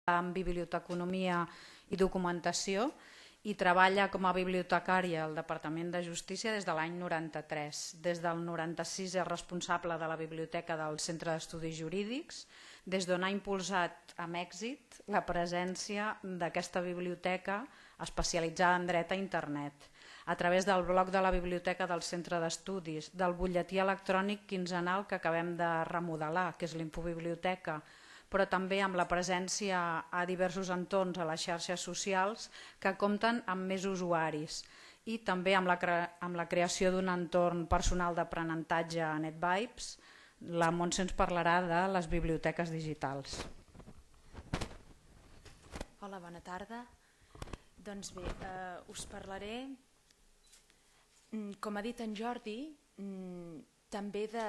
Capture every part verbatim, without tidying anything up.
en biblioteconomia i documentació i treballa com a bibliotecària al Departament de Justícia des de l'any noranta-tres. Des del noranta-sis és responsable de la Biblioteca del Centre d'Estudis Jurídics, des d'on ha impulsat amb èxit la presència d'aquesta biblioteca especialitzada en dret a internet, a través del blog de la Biblioteca del Centre d'Estudis, del butlletí electrònic quinzenal que acabem de remodelar, que és l'Infobiblioteca, però també amb la presència a diversos entorns a les xarxes socials que compten amb més usuaris i també amb la, cre amb la creació d'un entorn personal d'aprenentatge a NetVibes. La Montse ens parlarà de les biblioteques digitals. Hola, bona tarda. Doncs bé, eh, us parlaré, com ha dit en Jordi, també de,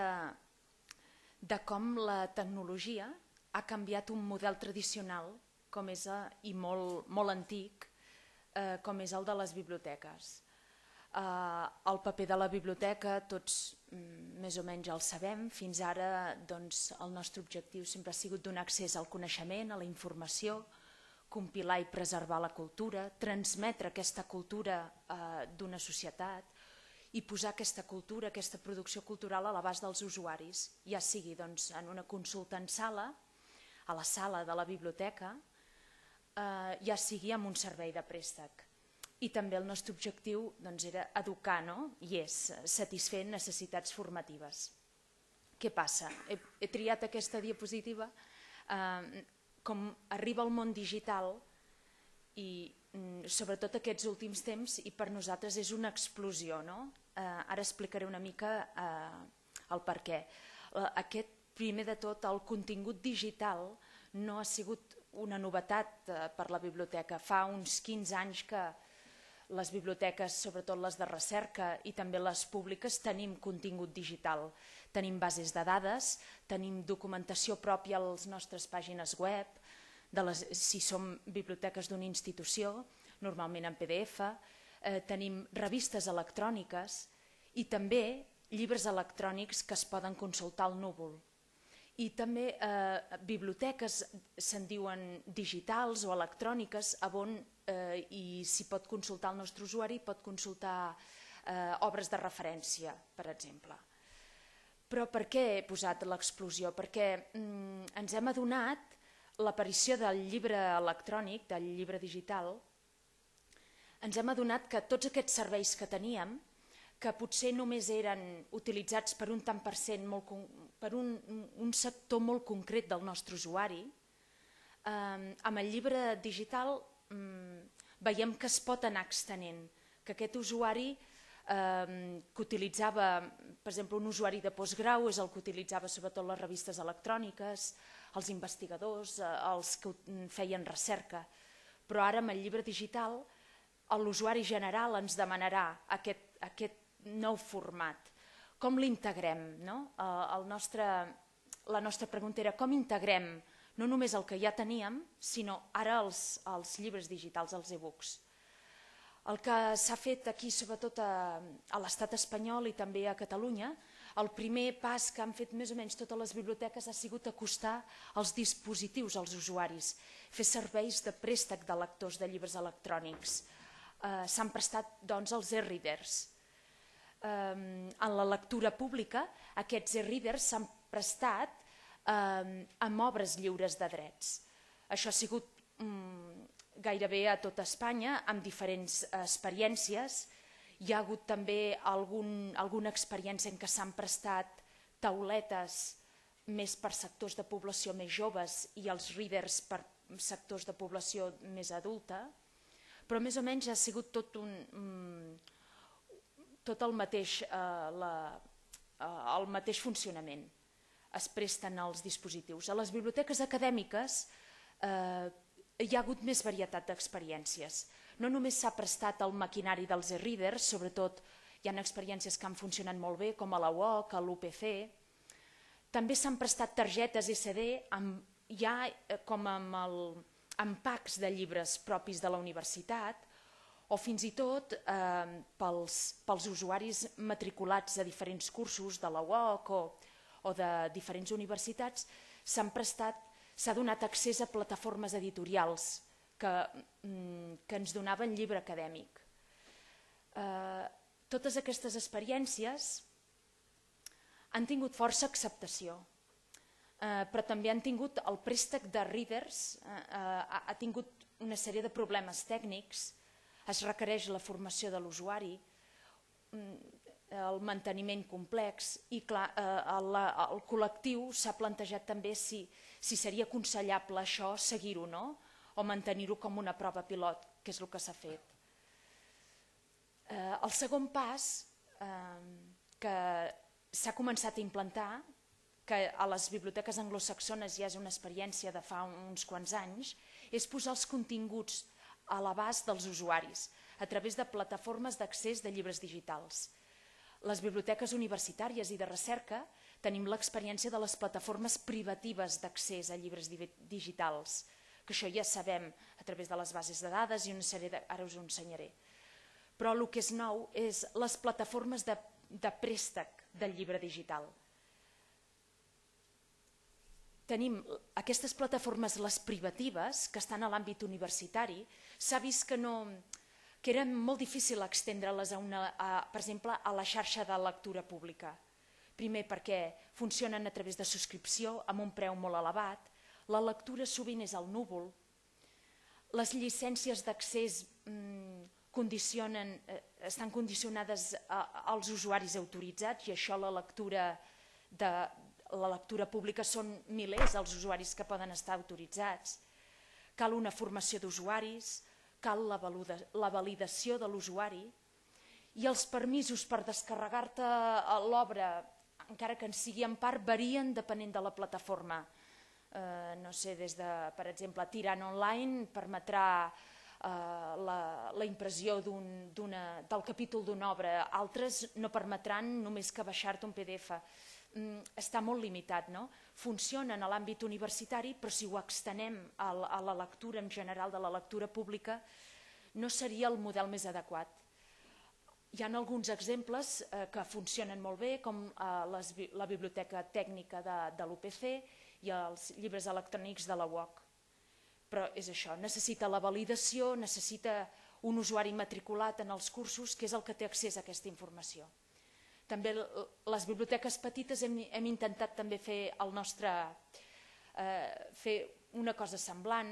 de com la tecnologia ha canviat un model tradicional com és, i molt, molt antic, eh, com és el de les biblioteques. Eh, el paper de la biblioteca tots mm, més o menys el sabem. Fins ara doncs, el nostre objectiu sempre ha sigut donar accés al coneixement, a la informació, compilar i preservar la cultura, transmetre aquesta cultura eh, d'una societat i posar aquesta cultura, aquesta producció cultural a l'abast dels usuaris, ja sigui doncs, en una consulta en sala, a la sala de la biblioteca, eh, ja sigui amb un servei de préstec. I també el nostre objectiu doncs, era educar, no? I és satisfer necessitats formatives. Què passa? He, he triat aquesta diapositiva. Eh, com arriba el món digital i mm, sobretot aquests últims temps, i per nosaltres és una explosió, no? Eh, ara explicaré una mica eh, el per què. Eh, aquest Primer de tot, el contingut digital no ha sigut una novetat per la biblioteca. Fa uns quinze anys que les biblioteques, sobretot les de recerca i també les públiques, tenim contingut digital. Tenim bases de dades, tenim documentació pròpia a les nostres pàgines web, de les, si som biblioteques d'una institució, normalment en P D F, eh, tenim revistes electròniques i també llibres electrònics que es poden consultar al núvol. I també eh, biblioteques se'n diuen digitals o electròniques on eh, i s'hi pot consultar el nostre usuari, pot consultar eh, obres de referència, per exemple. Però per què he posat l'explosió? Perquè mm, ens hem adonat l'aparició del llibre electrònic, del llibre digital, ens hem adonat que tots aquests serveis que teníem, que potser només eren utilitzats per un tant per cent, molt, per un, un sector molt concret del nostre usuari, eh, amb el llibre digital eh, veiem que es pot anar extenent, que aquest usuari eh, que utilitzava, per exemple, un usuari de postgrau és el que utilitzava sobretot les revistes electròniques, els investigadors, eh, els que feien recerca, però ara amb el llibre digital l'usuari general ens demanarà aquest, aquest nou format. Com l'integrem? No? El nostre, la nostra pregunta era com integrem no només el que ja teníem, sinó ara els, els llibres digitals, els e-books. El que s'ha fet aquí, sobretot a, a l'estat espanyol i també a Catalunya, el primer pas que han fet més o menys totes les biblioteques ha sigut acostar els dispositius als usuaris, fer serveis de préstec de lectors de llibres electrònics. Eh, s'han prestat doncs, els e-readers. En la lectura pública, aquests e-readers s'han prestat amb obres lliures de drets. Això ha sigut gairebé a tot Espanya, amb diferents experiències. Hi ha hagut també alguna experiència en què s'han prestat tauletes més per sectors de població més joves i els readers per sectors de població més adulta, però més o menys ha sigut tot un... tot el mateix, eh, la, eh, el mateix funcionament. Es presten els dispositius. A les biblioteques acadèmiques eh, hi ha hagut més varietat d'experiències. No només s'ha prestat el maquinari dels e-readers, sobretot hi ha experiències que han funcionat molt bé, com a la U O C, a l'U P C. També s'han prestat targetes S D, amb, ja eh, com amb, el, amb packs de llibres propis de la universitat, o fins i tot eh, pels, pels usuaris matriculats a diferents cursos de la U O C o, o de diferents universitats s'han prestat s'ha donat accés a plataformes editorials que, que ens donaven llibre acadèmic. Eh, totes aquestes experiències han tingut força acceptació, eh, però també han tingut el préstec de readers, eh, ha, ha tingut una sèrie de problemes tècnics, es requereix la formació de l'usuari, el manteniment complex i clar, el, el col·lectiu s'ha plantejat també si, si seria aconsellable això seguir-ho, no? O mantenir-ho com una prova pilot, que és el que s'ha fet. Eh, el segon pas eh, que s'ha començat a implantar, que a les biblioteques anglosaxones ja és una experiència de fa uns quants anys, és posar els continguts a l'abast dels usuaris a través de plataformes d'accés de llibres digitals. Les biblioteques universitàries i de recerca tenim l'experiència de les plataformes privatives d'accés a llibres digitals, que això ja sabem a través de les bases de dades i una sèrie de... ara us ho ensenyaré. Però el que és nou és les plataformes de, de préstec del llibre digital. Tenim aquestes plataformes, les privatives, que estan a l'àmbit universitari, s'ha vist que, no, que era molt difícil extendre-les, a una, a, per exemple, a la xarxa de lectura pública. Primer perquè funcionen a través de subscripció amb un preu molt elevat, la lectura sovint és al núvol, les llicències d'accés mmm, condicionen, eh, estan condicionades a, als usuaris autoritzats i això la lectura de la lectura pública són milers els usuaris que poden estar autoritzats. Cal una formació d'usuaris, cal la, la validació de l'usuari i els permisos per descarregar-te l'obra, encara que en sigui en part, varien depenent de la plataforma. Eh, no sé, des de, per exemple, Tirant Online permetrà eh, la, la impressió d'un, d'una, del capítol d'una obra, altres no permetran només que baixar-te un P D F. Està molt limitat, no? Funcionen a l'àmbit universitari, però si ho extenem a la, a la lectura en general, de la lectura pública, no seria el model més adequat. Hi ha alguns exemples eh, que funcionen molt bé, com eh, les, la biblioteca tècnica de, de l'U P C i els llibres electrònics de la U O C. Però és això, necessita la validació, necessita un usuari matriculat en els cursos, que és el que té accés a aquesta informació. També les biblioteques petites hem, hem intentat també fer el nostre, eh, fer una cosa semblant,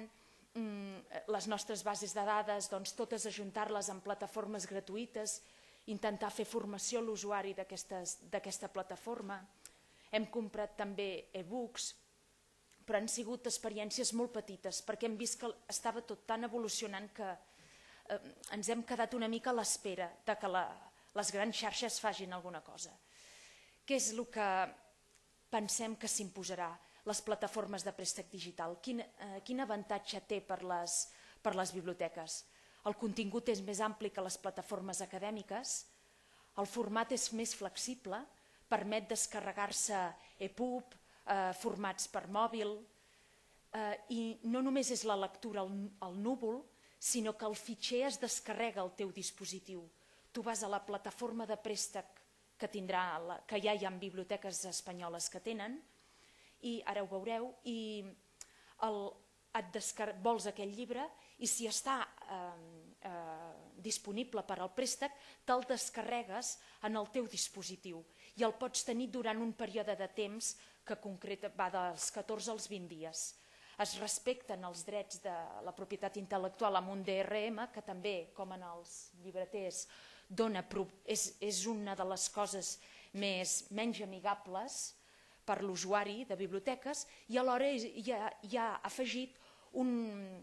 mm, les nostres bases de dades, doncs, totes ajuntar-les en plataformes gratuïtes, intentar fer formació a l'usuari d'aquesta plataforma. Hem comprat també e-books, però han sigut experiències molt petites, perquè hem vist que estava tot tan evolucionant que eh, ens hem quedat una mica a l'espera de que la les grans xarxes facin alguna cosa. Què és el que pensem que s'imposarà? Les plataformes de préstec digital. Quin, eh, quin avantatge té per les, per les biblioteques? El contingut és més ampli que les plataformes acadèmiques, el format és més flexible, permet descarregar-se e-pub, eh, formats per mòbil, eh, i no només és la lectura al, al núvol, sinó que el fitxer es descarrega al teu dispositiu. Tu vas a la plataforma de préstec que, tindrà la, que ja hi ha biblioteques espanyoles que tenen, i ara ho veureu, i el, et descar vols aquell llibre i si està eh, eh, disponible per al préstec, te'l descarregues en el teu dispositiu i el pots tenir durant un període de temps que concreta va dels catorze als vint dies. Es respecten els drets de la propietat intel·lectual amb un D R M, que també, com en els llibreters, dona, és, és una de les coses més, menys amigables per l'usuari de biblioteques, i alhora hi ha, hi ha afegit un...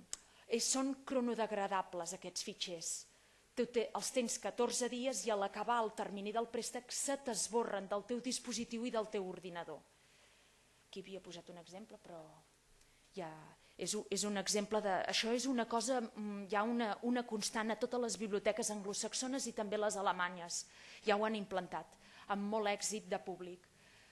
són cronodegradables aquests fitxers. Tu te, els tens catorze dies i a l'acabar el termini del préstec se t'esborren del teu dispositiu i del teu ordinador. Aquí havia posat un exemple, però ja... És, és un exemple de... Això és una cosa, hi ha una, una constant a totes les biblioteques anglosaxones i també les alemanyes. Ja ho han implantat, amb molt èxit de públic.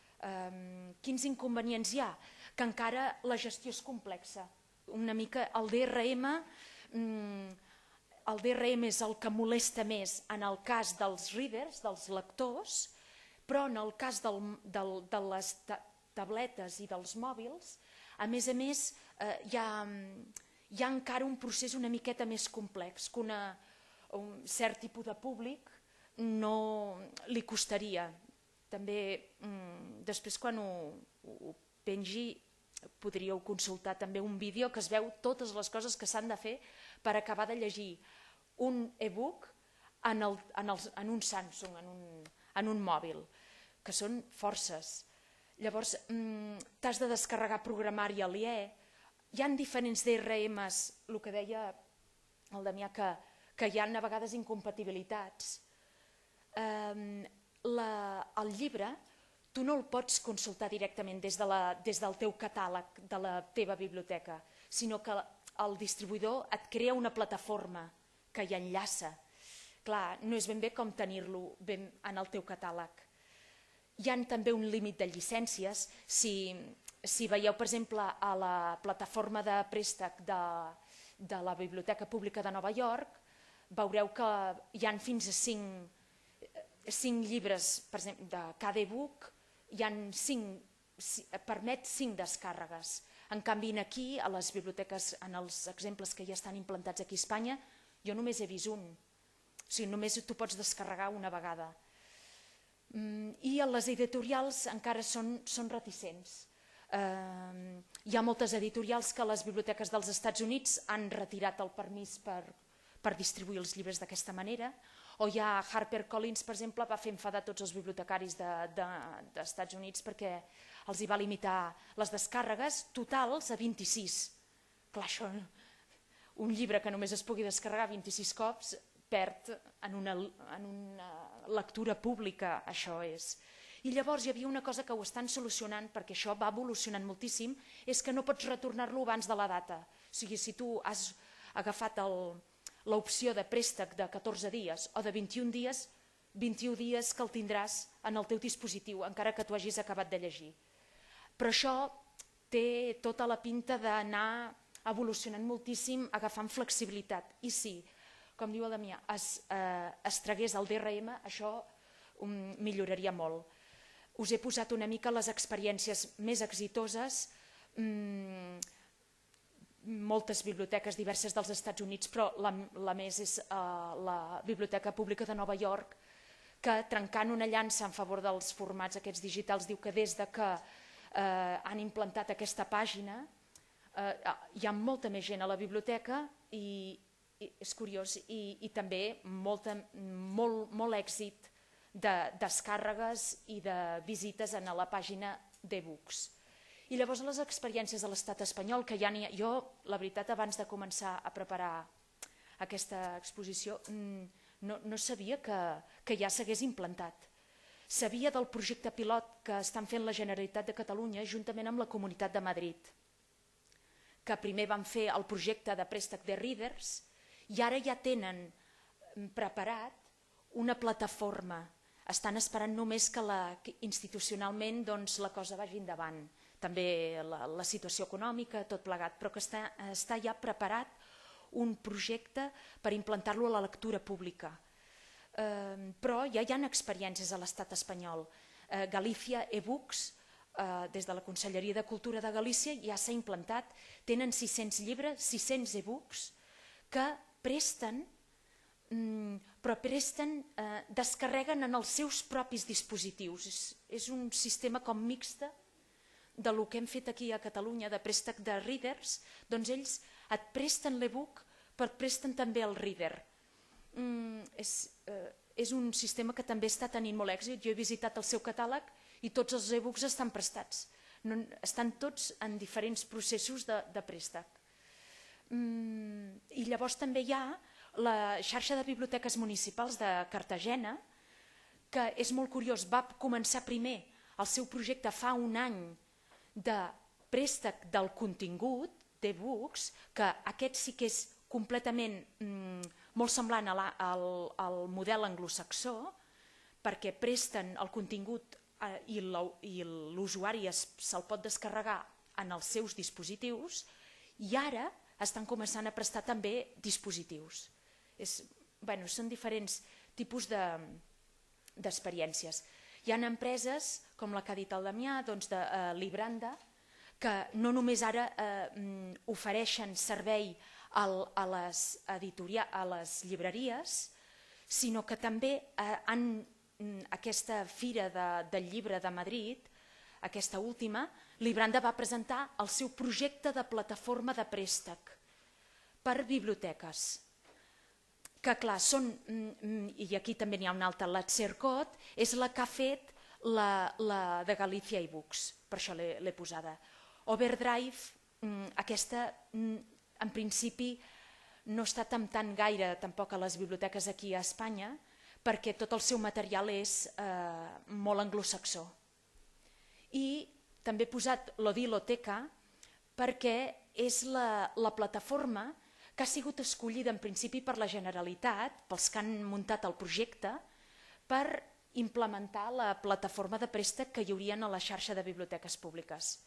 Um, quins inconvenients hi ha? Que encara la gestió és complexa. Una mica el D R M... Um, el D R M és el que molesta més en el cas dels readers, dels lectors, però en el cas del, del, de les tabletes i dels mòbils A més a més, eh, hi, ha, hi ha encara un procés una miqueta més complex, que una, un cert tipus de públic no li costaria. També, mm, després quan ho, ho pengi, podríeu consultar també un vídeo que es veu totes les coses que s'han de fer per acabar de llegir un e-book en, el, en, el, en un Samsung, en un, en un mòbil, que són forces. Llavors, mm, t'has de descarregar programari aliè, hi ha diferents D R Ms, el que deia el Damià, que, que hi ha a vegades incompatibilitats. Eh, la, el llibre tu no el pots consultar directament des, de la, des del teu catàleg de la teva biblioteca, sinó que el distribuïdor et crea una plataforma que hi enllaça. Clar, no és ben bé com tenir-lo en el teu catàleg. Hi ha també un límit de llicències. Si, si veieu, per exemple, a la plataforma de préstec de, de la Biblioteca Pública de Nova York, veureu que hi ha fins a cinc, cinc llibres, per exemple, de cada e-book, hi ha cinc, permet cinc descàrregues. En canvi, aquí, a les biblioteques, en els exemples que ja estan implantats aquí a Espanya, jo només he vist un. O sigui, només tu pots descarregar una vegada. I les editorials encara són, són reticents. Eh, hi ha moltes editorials que les biblioteques dels Estats Units han retirat el permís per, per distribuir els llibres d'aquesta manera, o hi ha HarperCollins, per exemple, va fer enfadar tots els bibliotecaris dels de, de, Estats Units perquè els hi va limitar les descàrregues totals a vint-i-sis. Clar, això, un llibre que només es pugui descarregar vint-i-sis cops perd en una, en una lectura pública, això és. I llavors hi havia una cosa que ho estan solucionant, perquè això va evolucionant moltíssim, és que no pots retornar-lo abans de la data. O sigui, si tu has agafat l'opció de préstec de catorze dies o de vint-i-un dies, vint-i-un dies que el tindràs en el teu dispositiu, encara que tu hagis acabat de llegir. Però això té tota la pinta d'anar evolucionant moltíssim, agafant flexibilitat. I sí, com diu el Damià, es, eh, es tragués el D R M, això um, milloraria molt. Us he posat una mica les experiències més exitoses, mm, moltes biblioteques diverses dels Estats Units, però la, la més és eh, la Biblioteca Pública de Nova York, que trencant una llança en favor dels formats aquests digitals, diu que des de que eh, han implantat aquesta pàgina eh, hi ha molta més gent a la biblioteca i és curiós, i, i també molta, molt, molt èxit de descàrregues i de visites a la pàgina d'e-books. I llavors les experiències a l'estat espanyol, que ja n'hi ha... Jo, la veritat, abans de començar a preparar aquesta exposició, no, no sabia que, que ja s'hagués implantat. Sabia del projecte pilot que estan fent la Generalitat de Catalunya juntament amb la Comunitat de Madrid, que primer van fer el projecte de préstec de Readers, i ara ja tenen preparat una plataforma. Estan esperant només que, la, que institucionalment doncs, la cosa vagi endavant. També la, la situació econòmica, tot plegat, però que està, està ja preparat un projecte per implantar-lo a la lectura pública. Eh, però ja hi ha experiències a l'estat espanyol. Eh, Galícia e-books, eh, des de la Conselleria de Cultura de Galícia, ja s'ha implantat. Tenen sis-cents llibres, sis-cents e-books, que presten, però presten, eh, descarreguen en els seus propis dispositius. És, és un sistema com mixta de lo que hem fet aquí a Catalunya de préstec de Readers, doncs ells et presten l'e-book però et presten també el Reader. Mm, és, eh, és un sistema que també està tenint molt èxit. Jo he visitat el seu catàleg i tots els e-books estan prestats. No, estan tots en diferents processos de, de préstec. I llavors també hi ha la xarxa de biblioteques municipals de Cartagena, que és molt curiós, va començar primer el seu projecte fa un any de préstec del contingut d'e-books, que aquest sí que és completament mm, molt semblant a la, al, al model anglosaxó, perquè presten el contingut eh, i l'usuari se'l pot descarregar en els seus dispositius, i ara estan començant a prestar també dispositius. És, bueno, són diferents tipus d'experiències. De, Hi ha empreses, com la que ha dit el Damià, doncs de uh, Libranda, que no només ara eh, ofereixen servei al, a, les editoria, a les llibreries, sinó que també eh, han, aquesta fira de, del llibre de Madrid, aquesta última, Libranda va presentar el seu projecte de plataforma de préstec per biblioteques. Que clar, són, i aquí també n'hi ha una altra, la Tsercot, és la que ha fet la, la de Galicia eBooks, per això l'he posada. Overdrive, aquesta en principi no està temptant gaire tampoc a les biblioteques aquí a Espanya, perquè tot el seu material és eh, molt anglosaxó. I també he posat l'Odiloteca perquè és la, la plataforma que ha sigut escollida en principi per la Generalitat, pels que han muntat el projecte, per implementar la plataforma de préstec que hi haurien a la xarxa de biblioteques públiques.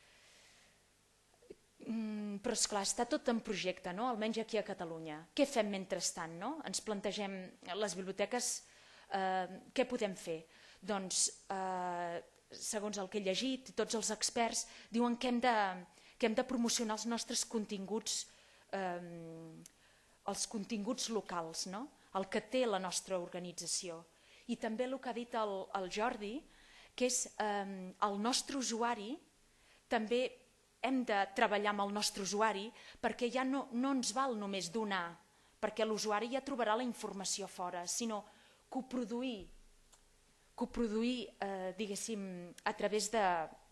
Mm, però esclar, està tot en projecte, no? Almenys aquí a Catalunya. Què fem mentrestant? No? Ens plantegem les biblioteques, eh, què podem fer? Doncs, eh, segons el que he llegit, tots els experts diuen que hem de, que hem de promocionar els nostres continguts, eh, els continguts locals, no? El que té la nostra organització. I també el que ha dit el, el Jordi, que és eh, el nostre usuari, també hem de treballar amb el nostre usuari perquè ja no, no ens val només donar, perquè l'usuari ja trobarà la informació fora, sinó coproduir, coproduir eh, diguéssim, a través de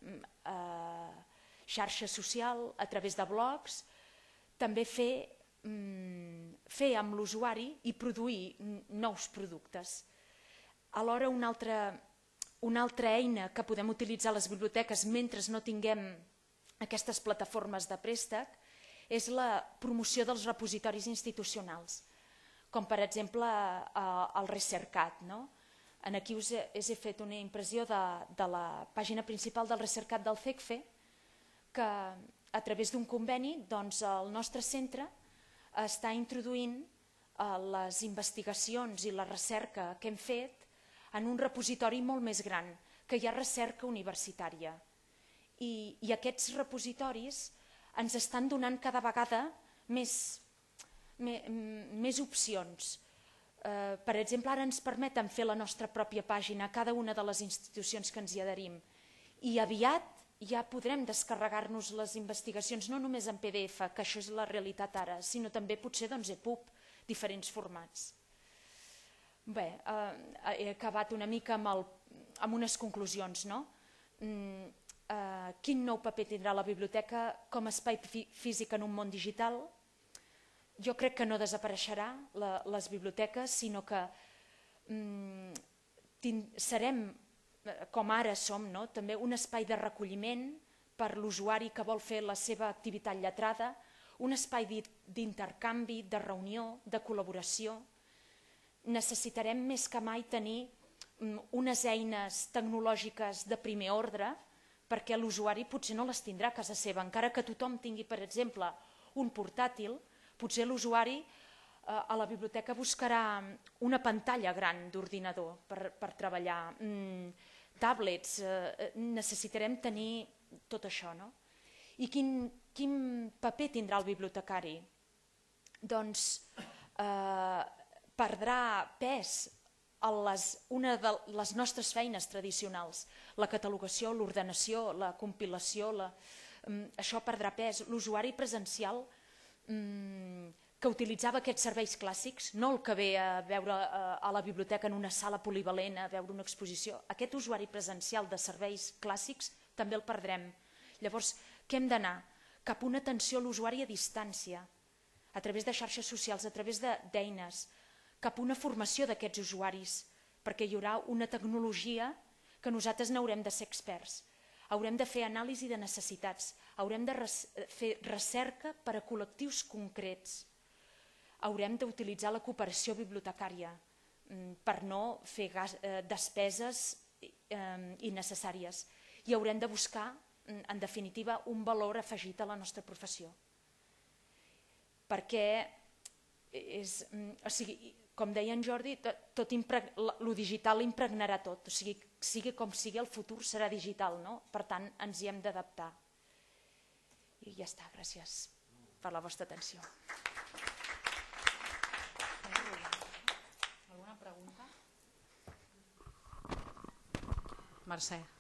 eh, xarxa social, a través de blogs, també fer, mm, fer amb l'usuari i produir nous productes. Alhora, una altra, una altra eina que podem utilitzar a les biblioteques mentre no tinguem aquestes plataformes de préstec és la promoció dels repositoris institucionals, com per exemple el Recercat. No? Aquí us he, us he fet una impressió de, de la pàgina principal del Recercat del CECFE, que a través d'un conveni doncs, el nostre centre està introduint les investigacions i la recerca que hem fet en un repositori molt més gran, que hi ha recerca universitària. I, i aquests repositoris ens estan donant cada vegada més, més, més opcions. Eh, per exemple, ara ens permeten fer la nostra pròpia pàgina a cada una de les institucions que ens hi adherim. I aviat ja podrem descarregar-nos les investigacions, no només en P D F, que això és la realitat ara, sinó també potser doncs, E P U B, diferents formats. Bé, eh, he acabat una mica amb, el, amb unes conclusions, no? Mm, Uh, quin nou paper tindrà la biblioteca com a espai físic en un món digital? Jo crec que no desapareixerà la, les biblioteques, sinó que um, serem, com ara som, no? També un espai de recolliment per l'usuari que vol fer la seva activitat lletrada, un espai d'intercanvi, de reunió, de col·laboració. Necessitarem més que mai tenir um, unes eines tecnològiques de primer ordre, perquè l'usuari potser no les tindrà a casa seva. Encara que tothom tingui, per exemple, un portàtil, potser l'usuari a la biblioteca buscarà una pantalla gran d'ordinador per, per treballar, mm, tablets, eh, necessitarem tenir tot això. No? I quin, quin paper tindrà el bibliotecari? Doncs eh, perdrà pes a les, una de les nostres feines tradicionals, la catalogació, l'ordenació, la compilació, la, um, això perdrà pes. L'usuari presencial um, que utilitzava aquests serveis clàssics, no el que ve a veure a, a la biblioteca en una sala polivalent, a veure una exposició, aquest usuari presencial de serveis clàssics també el perdrem. Llavors, què hem d'anar? Cap a una atenció a l'usuari a distància, a través de xarxes socials, a través d'eines, cap a una formació d'aquests usuaris, perquè hi haurà una tecnologia que nosaltres n'haurem de ser experts. Haurem de fer anàlisi de necessitats, haurem de res fer recerca per a col·lectius concrets, haurem d'utilitzar la cooperació bibliotecària per no fer gas, eh, despeses eh, innecessàries i haurem de buscar, en definitiva, un valor afegit a la nostra professió. Perquè és, o sigui, com deia en Jordi, tot lo digital impregnarà tot, o sigui, sigui com sigui, el futur serà digital, no? Per tant, ens hi hem d'adaptar. I ja està, gràcies per la vostra atenció. Alguna pregunta? Mercè.